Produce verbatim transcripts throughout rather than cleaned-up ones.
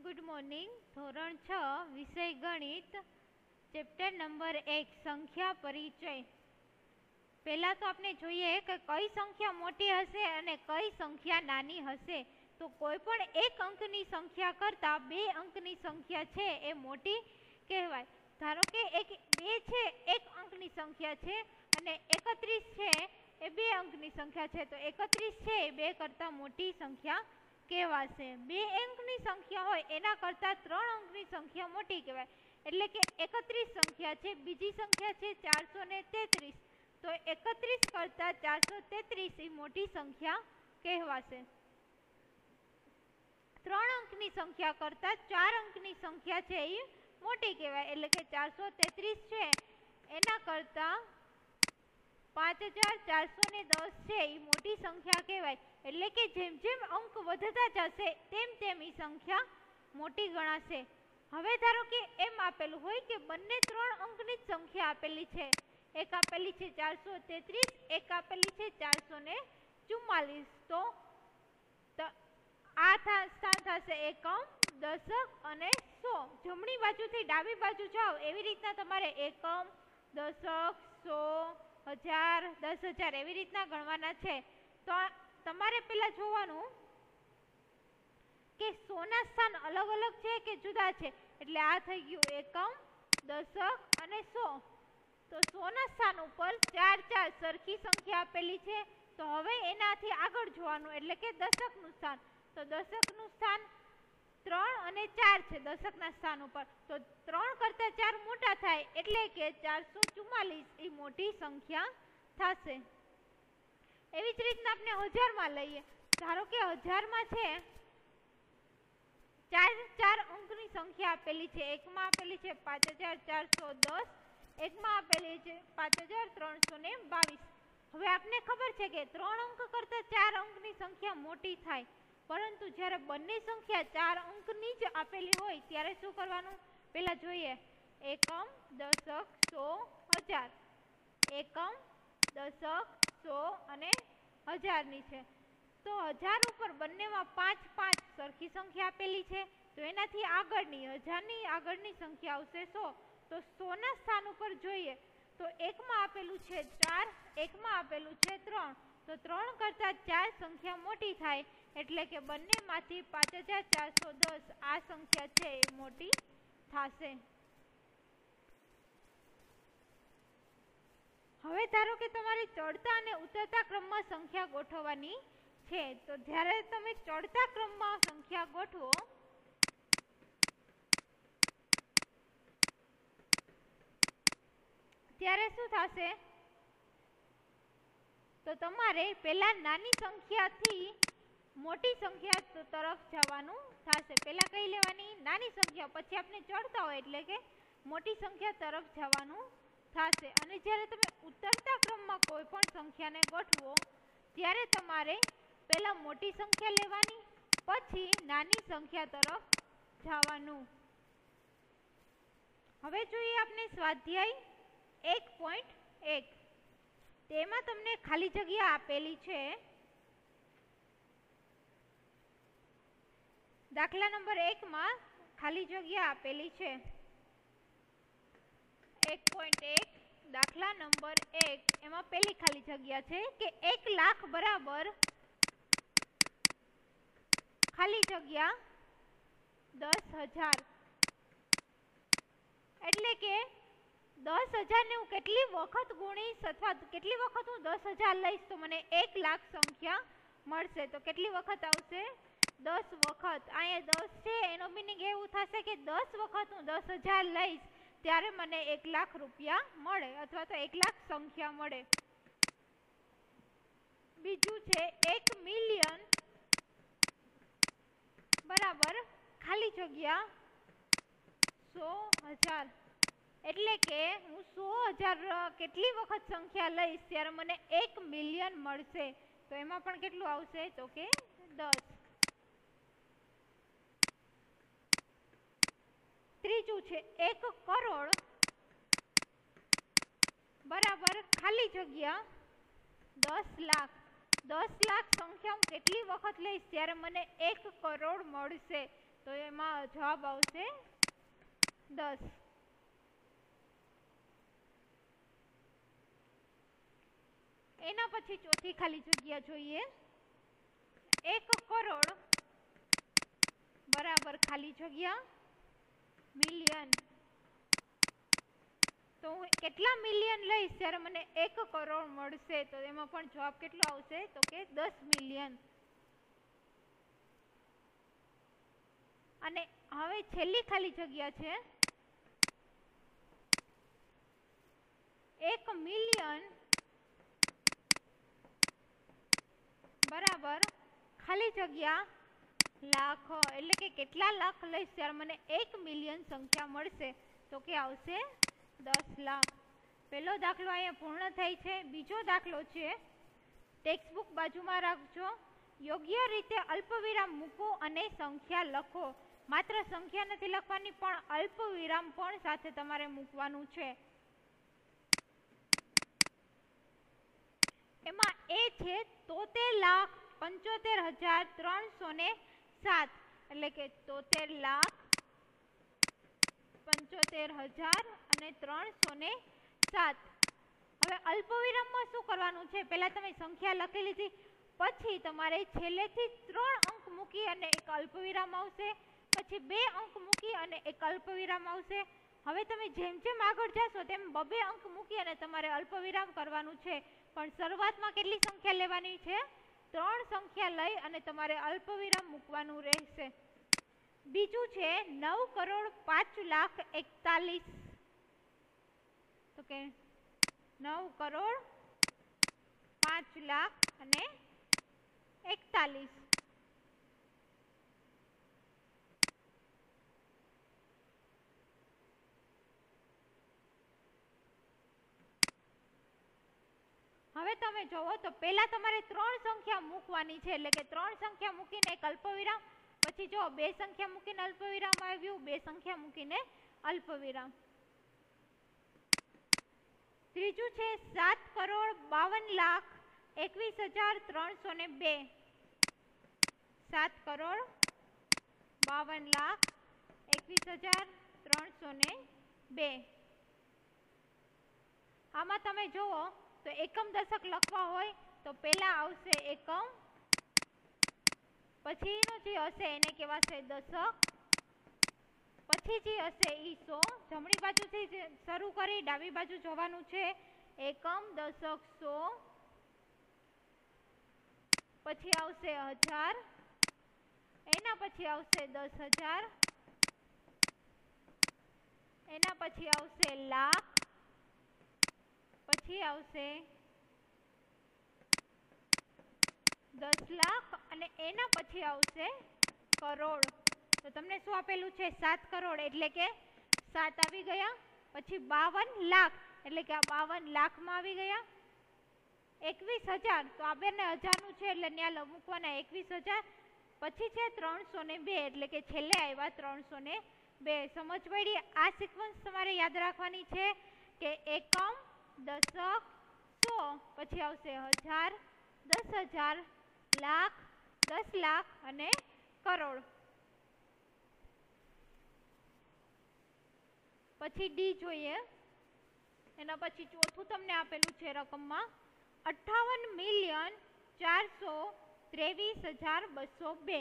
Good morning. ધોરણ છ વિષય ગણિત, ચેપ્ટર નંબર એક સંખ્યા પરિચય. પહેલાં તો આપણે જોઈએ કે કઈ સંખ્યા મોટી હશે અને કઈ સંખ્યા નાની હશે. તો કોઈ પણ એક અંકની સંખ્યા કરતાં બે અંકની સંખ્યા છે એ મોટી કહેવાય. ધારો કે એક બે છે એક અંકની સંખ્યા છે અને એકત્રીસ છે એ બે અંકની સંખ્યા છે, તો એકત્રીસ છે એ બે કરતાં મોટી સંખ્યા કહેવાશે. બે અંકની સંખ્યા હોય એના કરતાં ત્રણ અંકની સંખ્યા મોટી કહેવાય. એટલે કે એકત્રીસ સંખ્યા છે, બીજી સંખ્યા છે ચારસો ને તેત્રીસ, તો એકત્રીસ કરતાં ચારસો તેત્રીસ એ મોટી સંખ્યા કહેવાશે. ત્રણ અંકની સંખ્યા કરતાં ચાર અંકની સંખ્યા છે એ મોટી કહેવાય. એટલે કે ચારસો તેત્રીસ છે એના કરતાં પાંચ હજાર ચારસો ને દસ છે એ મોટી સંખ્યા કહેવાય. એટલે કે જેમ જેમ અંક વધતા જશે તેમ તેમ એ સંખ્યા મોટી ગણાશે. હવે ધારો કે એમ આપેલું હોય કે બંને ત્રણ અંકની જ સંખ્યા આપેલી છે. એક આપેલી છે ચારસો તેત્રીસ, એક આપેલી છે ચારસો ને ચુમ્માલીસ. તો આ સ્થાન થશે એકમ, દશક અને સો. જમણી બાજુથી ડાબી બાજુ જાઓ એવી રીતના તમારે એકમ, દશક, સો, હજાર, દસ હજાર એવી રીતના ગણવાના છે. તો તમારે પહેલા જોવાનું કે સોના સ્થાન અલગ અલગ છે કે જુદા છે. એટલે આ થઈ ગયું એકમ, દશક અને સો. તો સોના સ્થાન ઉપર ચાર ચાર સરખી સંખ્યા આપેલી છે. તો હવે એનાથી આગળ જોવાનું એટલે કે દશકનું સ્થાન. તો દશકનું સ્થાન ત્રણ અને ચાર છે દશકના સ્થાન ઉપર. તો ત્રણ કરતાં ચાર મોટા થાય એટલે કે ચારસો ચુમ્માલીસ એ મોટી સંખ્યા થશે. એવી જ રીતના આપણે હજારમાં લઈએ. ધારો કે હજારમાં છે ચાર ચાર અંકની સંખ્યા આપેલી છે. એકમાં આપેલી છે પાંચ હજાર ચારસો દસ, એકમાં આપેલી છે પાંચ હજાર ત્રણસો ને બાવીસ. હવે આપને ખબર છે કે ત્રણ અંક કરતાં ચાર અંકની સંખ્યા મોટી થાય, પરંતુ જ્યારે બંને સંખ્યા ચાર અંકની જ આપેલી હોય ત્યારે શું કરવાનું? પહેલાં જોઈએ એકમ, દશક, સો, હજાર. એકમ, દશક, સો અને હજારની છે. તો હજાર ઉપર બંનેમાં પાંચ પાંચ સરખી સંખ્યા આપેલી છે. તો એનાથી આગળની હજારની આગળની સંખ્યા આવશે સો. તો સોના સ્થાન ઉપર જોઈએ તો એકમાં આપેલું છે ચાર, એકમાં આપેલું છે ત્રણ. તો ત્રણ કરતાં ચાર સંખ્યા મોટી થાય એટલે કે બંનેમાંથી પાંચ હજાર ચારસો દસ આ સંખ્યા છે એ મોટી થશે. હવે ધારો કે તમારે ચડતા અને ઉતરતા ક્રમમાં સંખ્યા ગોઠવવાની છે. તો જ્યારે તમે ચડતા ક્રમમાં સંખ્યા ગોઠવો ત્યારે શું થશે? તો તમારે પહેલા નાની સંખ્યાથી મોટી સંખ્યા તરફ જવાનું થશે. પહેલા કઈ લેવાની? નાની સંખ્યા, પછી આપણે ચડતા હોય એટલે કે મોટી સંખ્યા તરફ જવાનું થશે. અને જ્યારે તમે ઉતરતા ક્રમમાં કોઈ પણ સંખ્યાને ગોઠવો ત્યારે તમારે પહેલા મોટી સંખ્યા લેવાની, પછી નાની સંખ્યા તરફ જવાનું. હવે જોઈએ આપણે સ્વાધ્યાય એક પોઈન્ટ એક. તેમાં તમને ખાલી જગ્યા આપેલી છે. દાખલા નંબર એકમાં ખાલી જગ્યા આપેલી છે. એક પોઈન્ટ એક દાખલા નંબર એક એમાં પહેલી ખાલી જગ્યા છે કે એક લાખ બરાબર ખાલી જગ્યા દસ હજાર. એટલે કે દસ હજાર ને હું કેટલી વખત ગુણીશ અથવા કેટલી વખત હું દસ હજાર લઈશ તો મને એક લાખ સંખ્યા મળશે. તો કેટલી વખત આવશે? દસ વખત. અહીંયા દસ છે એનો મિનિંગ એવું થશે કે દસ વખત હું દસ હજાર લઈશ ત્યારે મને એક લાખ રૂપિયા મળે અથવા તો એક લાખ સંખ્યા મળે. બીજું છે એક મિલિયન બરાબર ખાલી જગ્યા સો હજાર. એટલે કે હું સો હજાર કેટલી વખત સંખ્યા લઈશ ત્યારે મને એક મિલિયન મળશે. તો એમાં પણ કેટલું આવશે? તો કે દસ. ત્રીજું છે એક કરોડ બરાબર ખાલી જગ્યા દસ લાખ. દસ લાખ સંખ્યા હું કેટલી વખત લઈશ ત્યારે મને એક કરોડ મળશે. તો એમાં જવાબ આવશે દસ. એના પછી ચોથી ખાલી જગ્યા જોઈએ. એક કરોડ બરાબર ખાલી જગ્યા મિલિયન. તો હું કેટલા મિલિયન લઈશ ત્યારે મને એક કરોડ મળશે? તો એમાં પણ જવાબ કેટલો આવશે? તો કે દસ મિલિયન. અને હવે છેલ્લી ખાલી જગ્યા છે એક મિલિયન બરાબર ખાલી જગ્યા લાખ. એટલે કે કેટલા લાખ લઈશ ત્યારે મને એક મિલિયન સંખ્યા મળશે? તો કે આવશે દસ લાખ. પહેલો દાખલો અહીંયા પૂર્ણ થાય છે. બીજો દાખલો છે, ટેક્સ્ટ બુક બાજુમાં રાખજો. યોગ્ય રીતે અલ્પવિરામ મૂકો અને સંખ્યા લખો. માત્ર સંખ્યા નથી લખવાની, પણ અલ્પવિરામ પણ સાથે તમારે મૂકવાનું છે. એમાં એ છે તોતેર લાખ પંચોતેર હજાર ત્રણસો ને સાત. એટલે કે તોતેર લાખ પંચોતેર હજાર અને ત્રણસો ને સાત. હવે અલ્પવિરામમાં શું કરવાનું છે? પહેલા તમે સંખ્યા લખી લીધી, પછી તમારે છેલ્લેથી ત્રણ અંક મૂકી અને એક અલ્પવિરામ આવશે, પછી બે અંક મૂકી અને એક અલ્પવિરામ આવશે. હવે તમે જેમ જેમ આગળ જશો તેમ બબે અંક મૂકી અને તમારે અલ્પવિરામ કરવાનું છે. પણ શરૂઆતમાં કેટલી સંખ્યા લેવાની છે? ત્રણ સંખ્યા લઈ અને તમારે અલ્પવિરામ મૂકવાનું રહેશે. બીજું છે નવ કરોડ પાંચ લાખ એકતાલીસ. તો કે નવ કરોડ પાંચ લાખ અને એકતાલીસ. હવે તમે જોવો તો પહેલા તમારે ત્રણ સંખ્યા મૂકવાની છે. એટલે કે ત્રણ સંખ્યા મૂકીને એક અલ્પવિરામ, પછી જો બે સંખ્યા મૂકીને અલ્પવિરામ આવ્યું, બે સંખ્યા મૂકીને અલ્પવિરામ. ત્રીજું છે સાત કરોડ બાવન લાખ એકવીસ હજાર ત્રણસો ને બે. સાત કરોડ બાવન લાખ એકવીસ હજાર ત્રણસો ને બે. આમાં તમે જુઓ તો એકમ દશક લખવા હોય તો પહેલા આવશે એકમ, પછીનું જે હશે એને કહેવાશે દશક, પછી જે હશે એ સો. જમણી બાજુથી શરૂ કરી ડાબી બાજુ જોવાનું છે. એકમ, દશક, સો, પછી આવશે હજાર, એના પછી આવશે દસ હજાર, એના પછી આવશે લાખ, પછી આવશે દસ લાખ અને એના પછી આવશે કરોડ. તો તમને શું આપેલું છે? સાત કરોડ એટલે કે સાત આવી ગયા. પછી બાવન લાખ એટલે કે આ બાવન લાખમાં આવી ગયા. એકવીસ હજાર તો આ બેને હજારનું છે એટલે ત્યાં મૂકવાના એકવીસ હજાર. પછી છે ત્રણસો ને બે એટલે કે છેલ્લે આવ્યા ત્રણસો ને બે. સમજ પડી? આ સિક્વન્સ તમારે યાદ રાખવાની છે કે એકમ, દશક, સો, પછી આવશે હજાર, દસ હજાર, લાખ, દસ લાખ અને કરોડ. પછી ડી જોઈએ. એના પછી ચોથું તમને આપેલું છે રકમમાં અઠ્ઠાવન મિલિયન ચારસો ત્રેવીસ હજાર બસો બે.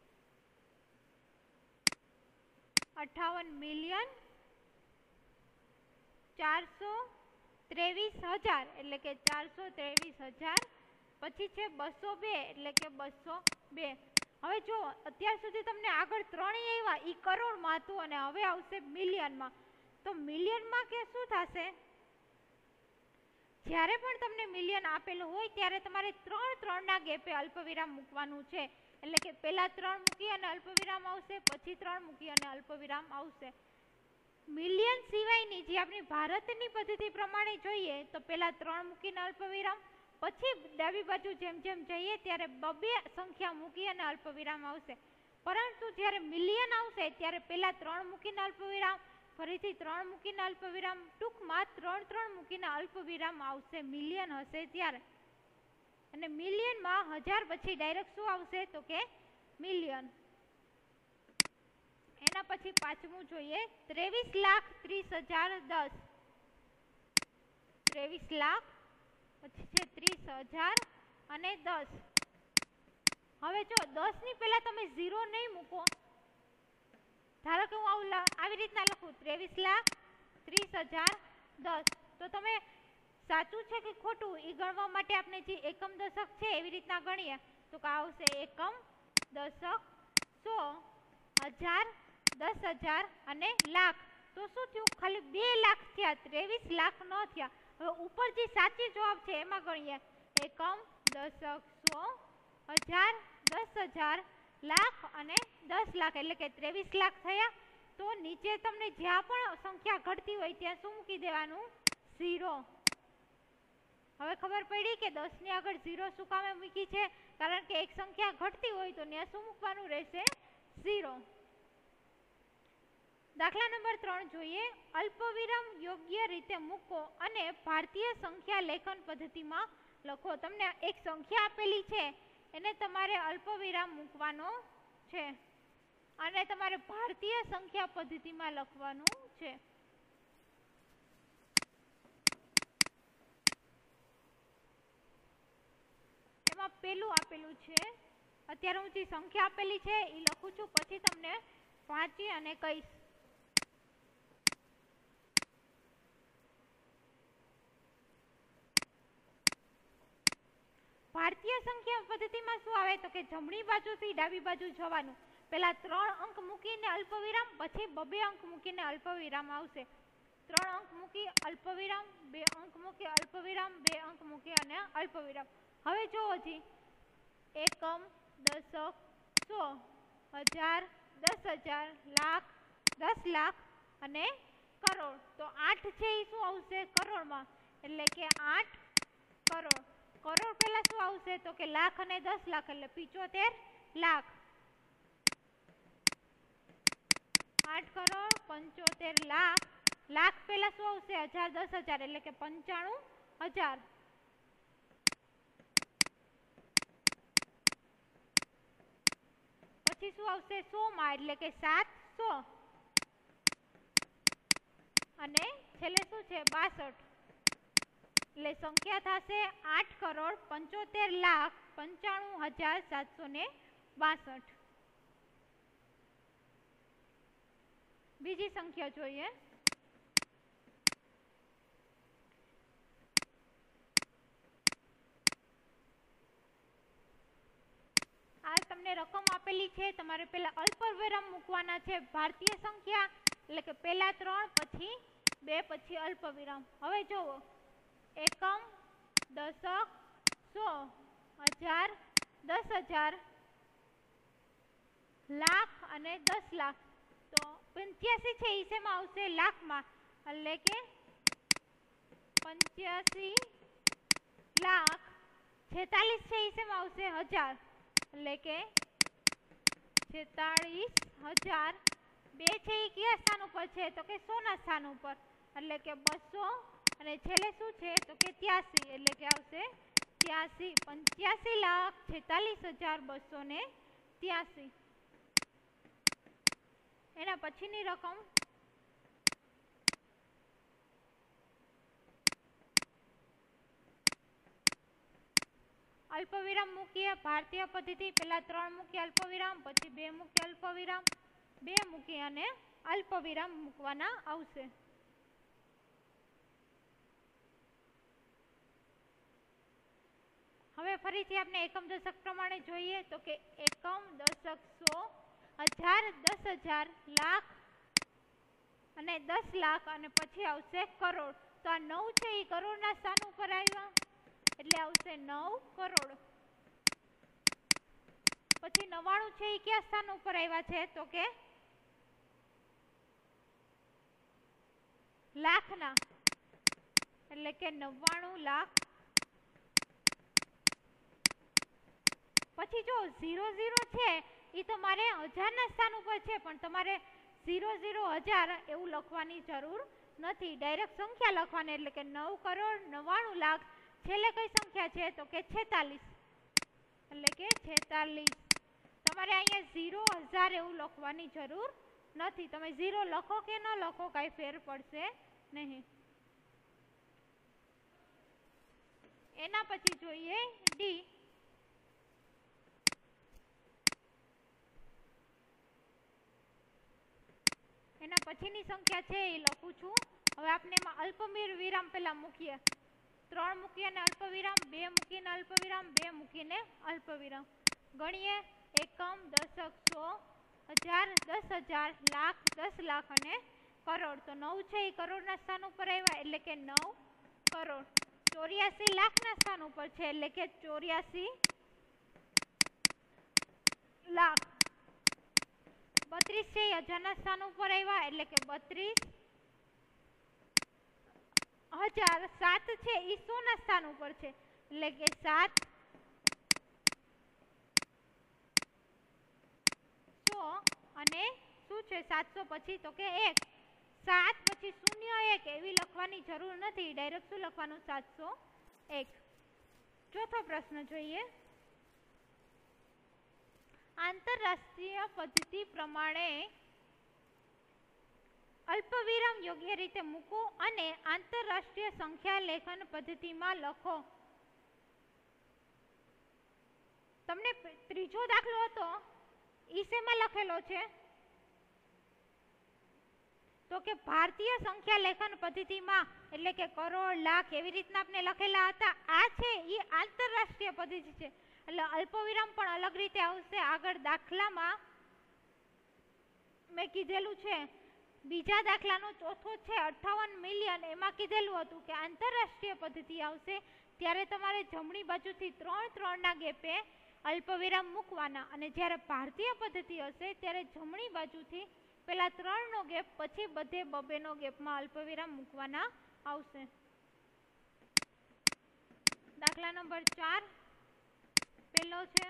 અઠ્ઠાવન મિલિયન ચારસો ત્રેવીસ હજાર એટલે કે ચારસો ત્રેવીસ હજાર. પછી છે બસો બે એટલે કે બસો બે. હવે જો અત્યાર સુધી તમને આગળ ત્રણેય આવ્યા એ કરોડમાં હતું અને હવે આવશે મિલિયનમાં. તો મિલિયનમાં કે શું થશે? જ્યારે પણ તમને મિલિયન આપેલું હોય ત્યારે તમારે ત્રણ ત્રણના ગેપે અલ્પવિરામ મૂકવાનું છે. એટલે કે પહેલા ત્રણ મૂકી અને અલ્પવિરામ આવશે, પછી ત્રણ મૂકી અને અલ્પવિરામ આવશે. મિલિયન સિવાયની જે આપણી ભારતની પદ્ધતિ પ્રમાણે જોઈએ તો પહેલા ત્રણ મૂકીને અલ્પવિરામ, પછી ડાબી બાજુ જેમ જેમ જઈએ ત્યારે બબે સંખ્યા મૂકી અને અલ્પવિરામ આવશે. પરંતુ જ્યારે મિલિયન આવશે ત્યારે પહેલા ત્રણ મૂકીને અલ્પવિરામ, ફરીથી ત્રણ મૂકીને અલ્પવિરામ, ટૂંકમાં ત્રણ ત્રણ મૂકીને અલ્પવિરામ આવશે મિલિયન હશે ત્યારે. અને મિલિયનમાં હજાર પછી ડાયરેક્ટ શું આવશે? તો કે મિલિયન. એના પછી પાંચમું જોઈએ, ત્રેવીસ લાખ ત્રીસ હજાર દસ. ત્રેવીસ લાખ પછી છે ત્રીસ હજાર અને દસ. હવે જો દસ ની પહેલા તમે ઝીરો નહીં મૂકો, ધારો કે હું આવું આવી રીતના લખું ત્રેવીસ લાખ ત્રીસ હજાર દસ, તો તમે સાચું છે કે ખોટું એ ગણવા માટે આપણે જે એકમ દશક છે એવી રીતના ગણીએ તો કે આવશે એકમ દશક સો હજાર દસ હજાર અને લાખ. તો શું થયું? ખાલી બે લાખ થયા, ત્રેવીસ લાખ ન થયા. હવે ઉપર જે સાચી જવાબ છે એમાં ગણીએ એકમ દશક સો હજાર દસ હજાર લાખ અને દસ લાખ, એટલે કે ત્રેવીસ લાખ થયા. તો નીચે તમને જ્યાં પણ સંખ્યા ઘટતી હોય ત્યાં શું મૂકી દેવાનું? ઝીરો. હવે ખબર પડી કે દસ ની આગળ ઝીરો શું કામે મૂકી છે? કારણ કે એક સંખ્યા ઘટતી હોય તો ત્યાં શું મૂકવાનું રહેશે? ઝીરો. દાખલા નંબર ત્રણ જોઈએ, અલ્પવિરામ યોગ્ય રીતે મૂકો અને ભારતીય સંખ્યા લેખન પદ્ધતિમાં લખો. તમને એક સંખ્યા આપેલી છે એને તમારે અલ્પવિરામ મૂકવાનો છે અને તમારે ભારતીય સંખ્યા પદ્ધતિમાં લખવાનું છે. એમાં પેલું આપેલું છે, અત્યારે હું જે સંખ્યા આપેલી છે એ લખું છું, પછી તમને વાંચી અને કહીશ. ભારતીય સંખ્યા પદ્ધતિમાં શું આવે તો કે જમણી બાજુથી ડાબી બાજુ જવાનું. પહેલા ત્રણ અંક મૂકીને અલ્પવિરામ, પછી બબે અંક મૂકીને અલ્પવિરામ આવશે. ત્રણ અંક મૂકી અલ્પવિરામ, બે અંક મૂકી અલ્પવિરામ, બે અંક મૂકી અને અલ્પવિરામ. હવે જુઓ જી, એકમ દશક સો હજાર દસ હજાર લાખ દસ લાખ અને કરોડ. તો આઠ છે એ શું આવશે? કરોડમાં, એટલે કે આઠ કરોડ. કરોડ પહેલા શું આવશે તો કે લાખ અને દસ લાખ, એટલે પિચોતેર લાખ. આઠ કરોડ પંચોતેર લાખ. લાખ પહેલા શું આવશે? હજાર દસ હજાર, એટલે કે પંચાણું હજાર. પછી શું આવશે? સો માં, એટલે કે સાતસો. અને છેલ્લે શું છે? બાસઠ. એટલે સંખ્યા થશે આઠ કરોડ પંચોતેર લાખ પંચાણું હજાર સાતસો ને બાસઠ. બીજી સંખ્યા જોઈએ, આ તમને રકમ આપેલી છે, તમારે પેલા અલ્પવિરામ મૂકવાના છે. ભારતીય સંખ્યા એટલે કે પેલા ત્રણ, પછી બે, પછી અલ્પવિરામ. હવે જુઓ, એકમ દશક સો હજાર દસ હજાર લાખ અને દસ લાખ. તો પંચ્યાસી છે એ શેમાં આવશે? લાખમાં, એટલે કે પંચ્યાસી લાખ. છેતાલીસ છે એ શેમાં આવશે? હજાર, એટલે કે છેતાલીસ હજાર. બે છે એ કયા સ્થાન ઉપર છે તો કે સો ના સ્થાન ઉપર, એટલે કે બસો. અને છેલ્લે શું છે તો કે ત્યાસી, એટલે કે આવશે ત્યાસી. પંચ્યાસી લાખ છેતાલીસ હજાર બસો ને ત્યાસી. એના પછીની રકમ અલ્પવિરામ મૂકીએ ભારતીય પદ્ધતિ. પહેલા ત્રણ મૂકી અલ્પવિરામ, પછી બે મૂકી અલ્પવિરામ, બે મૂકી અને અલ્પવિરામ મૂકવાના આવશે. હવે ફરીથી આપણે એકમ દશક પ્રમાણે જોઈએ તો કે એકમ દશક સો હજાર દસ હજાર લાખ અને દસ લાખ અને પછી આવશે કરોડ. તો આ નવ છે એ કરોડના સ્થાન ઉપર આવ્યા, એટલે આવશે નવ કરોડ. પછી નવાણું છે એ કયા સ્થાન ઉપર આવ્યા છે તો કે લાખના, એટલે કે નવ્વાણું લાખ. પછી જો ઝીરો ઝીરો છે એ તમારે હજારના સ્થાન ઉપર છે, પણ તમારે ઝીરો ઝીરો હજાર એવું લખવાની જરૂર નથી. ડાયરેક્ટ સંખ્યા લખવાની, એટલે કે નવ કરોડ નવ્વાણું લાખ. છેલ્લે કઈ સંખ્યા છે તો કે છેતાલીસ, એટલે કે છેતાલીસ. તમારે અહીંયા ઝીરો હજાર એવું લખવાની જરૂર નથી. તમે ઝીરો લખો કે ન લખો કાંઈ ફેર પડશે નહીં. એના પછી જોઈએ ડી. એના પછીની સંખ્યા છે એ લખું છું. હવે આપણે એમાં અલ્પ વિરામ પહેલા મૂકીએ. ત્રણ મૂકીને અલ્પ વિરામ, બે મૂકીને અલ્પ વિરામ, બે મૂકીને અલ્પ વિરામ. ગણીએ. એકમ, દશક, સો, હજાર, દસ હજાર, લાખ, દસ લાખ અને કરોડ. તો નવ છે એ કરોડના સ્થાન ઉપર આવ્યા એટલે કે નવ કરોડ. ચોર્યાસી લાખના સ્થાન ઉપર છે એટલે કે ચોર્યાસી લાખ. બત્રીસ છે એ હજારના સ્થાન ઉપર આવ્યા એટલે કે બત્રીસ હજાર. સાત છે એ સો ના સ્થાન ઉપર છે એટલે કે સાત સો. અને શું છે સાતસો પછી તો કે એક. સાત પછી શૂન્ય એક એવી લખવાની જરૂર નથી. ડાયરેક્ટ શું લખવાનું? સાતસો એક. ચોથો પ્રશ્ન જોઈએ. આંતરરાષ્ટ્રીય પદ્ધતિ પ્રમાણે અલ્પવિરામ યોગ્ય રીતે મૂકો અને આંતરરાષ્ટ્રીય સંખ્યા લેખન પદ્ધતિમાં લખો. તમને ત્રીજો દાખલો હતો ઈ શેમાં લખેલો છે? તો કે ભારતીય સંખ્યા લેખન પદ્ધતિમાં, એટલે કે કરોડ, લાખ એવી રીતના આપણે લખેલા હતા. આ છે એ આંતરરાષ્ટ્રીય પદ્ધતિ છે એટલે અલ્પવિરામ પણ અલગ રીતે આવશે. આગળ દાખલામાં મેં કીધેલું છે. બીજા દાખલાનો ચોથો છે અઠ્ઠાવન મિલિયન, એમાં કીધેલું હતું કે આંતરરાષ્ટ્રીય પદ્ધતિ આવશે ત્યારે તમારે જમણી બાજુથી ત્રણ ત્રણના ગેપે અલ્પવિરામ મૂકવાના, અને જ્યારે ભારતીય પદ્ધતિ હશે ત્યારે જમણી બાજુથી પેલા ત્રણનો ગેપ પછી બધે બબેનો ગેપમાં અલ્પવિરામ મૂકવાના આવશે. દાખલા નંબર ચાર પેલો છે.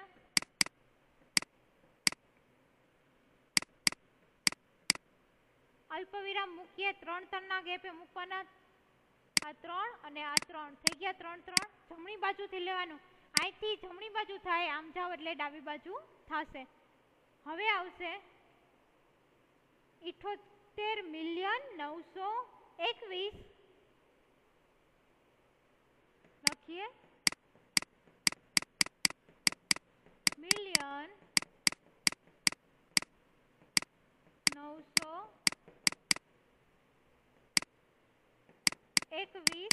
અલ્પવિરામ મૂકીએ ત્રણ ત્રણના ગેપે મૂકવાના. આ ત્રણ અને આ ત્રણ થઈ ગયા. ત્રણ ત્રણ જમણી બાજુથી લેવાનું. અહીંથી જમણી બાજુ થાય આમ જાવ એટલે ડાબી બાજુ થશે. હવે આવશે ઇઠોતેર મિલિયન નવસો એકવીસ. લખીએ મિલિયન નવસો એકવીસ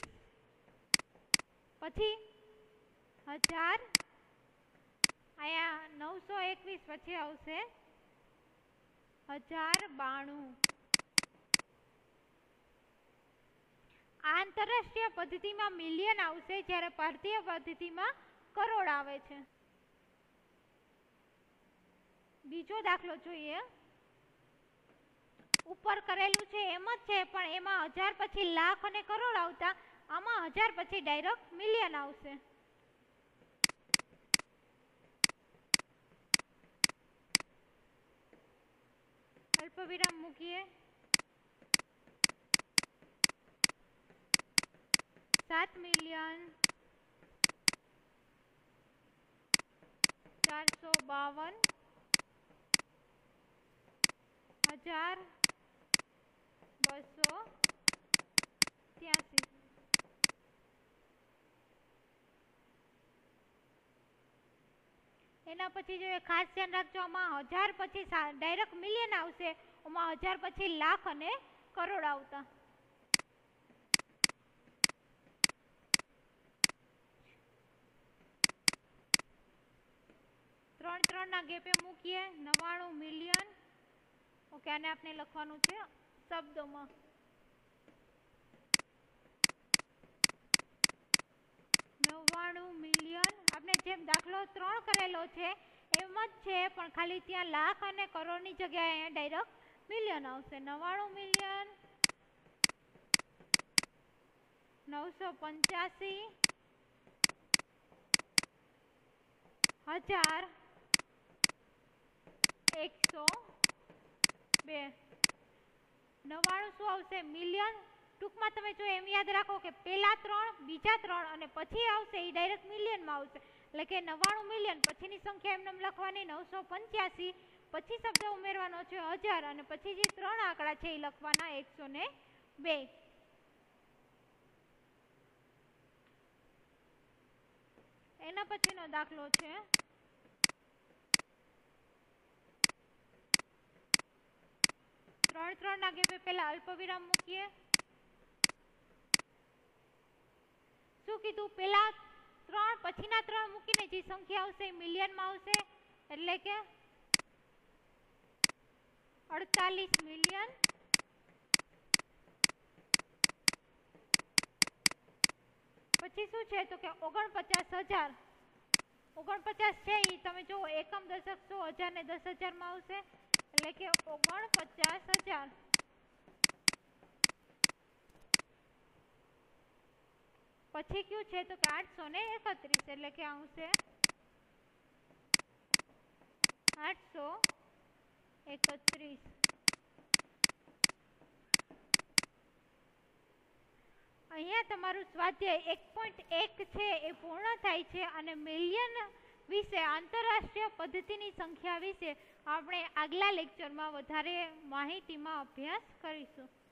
પછી હજાર. અહીંયા નવસો એકવીસ પછી આવશે હજાર બાણું. આંતરરાષ્ટ્રીય પદ્ધતિમાં મિલિયન આવશે જ્યારે ભારતીય પદ્ધતિમાં કરોડ આવે છે. બીજો દાખલો જોઈએ. ઉપર કરેલું છે એમ જ છે પણ એમાં હજાર પછી લાખ અને કરોડ આવતા, આમાં હજાર પછી ડાયરેક્ટ મિલિયન આવશે. અલ્પવિરામ મૂકીએ. સાત મિલિયન ચારસો બાવન હજાર બસો ત્યાસી. એના પછી જો ખાસ ધ્યાન રાખજો, આમાં હજાર પછી ડાયરેક્ટ મિલિયન આવશે, આમાં હજાર પછી લાખ અને કરોડ આવતા. ત્રણ ત્રણ ના ગેપે મૂકીએ. નવાણું મિલિયન. ઓકે, આને આપણે લખવાનું છે શબ્દોમાં. નવ્વાણું મિલિયન. આપણે જેમ દાખલો ત્રણ કરેલો છે એમ જ છે પણ ખાલી ત્યાં લાખ અને કરોડની જગ્યાએ અહીંયા ડાયરેક્ટ મિલિયન આવશે. નવ્વાણું મિલિયન નવસો પંચ્યાસી હજાર એકસો બે. નવ્વાણું શું આવશે? મિલિયન. ટૂંકમાં તમે જો એમ યાદ રાખો કે પેલા ત્રણ, બીજા ત્રણ અને પછી આવશે એ ડાયરેક્ટ મિલિયનમાં આવશે. એટલે કે નવ્વાણું મિલિયન પછીની સંખ્યા એમને લખવાની નવસો પંચ્યાસી, પછી શબ્દ ઉમેરવાનો છે હજાર અને પછી જે ત્રણ આંકડા છે એ લખવાના એકસો ને બે. એના પછીનો દાખલો છે ત્રણ ત્રણ ના ગેપે પહેલા અલ્પવિરામ મૂકીએ. શું કીધું? પહેલા ત્રણ પછીના ત્રણ મૂકીને જે સંખ્યા આવશે એ મિલિયનમાં આવશે, એટલે કે અડતાલીસ મિલિયન. પછી શું છે તો કે ઓગણપચાસ હજાર. ઓગણપચાસ છે એ તમે જુઓ એકમ દશક સો હજાર ને દસ હજાર માં આવશે, એટલે કે ઓગણપચાસ હજાર. પછી કયું છે તો કે આઠસો ને એકત્રીસ, એટલે કે આવશે આઠસો એકત્રીસ. અહીંયા તમારું સ્વાધ્યાય એક પોઈન્ટ એક છે એ પૂર્ણ થાય છે અને મિલિયન વિશે આંતરરાષ્ટ્રીય પદ્ધતિની સંખ્યા વિશે આપણે આગલા લેક્ચરમાં વધારે માહિતીમાં અભ્યાસ કરીશું.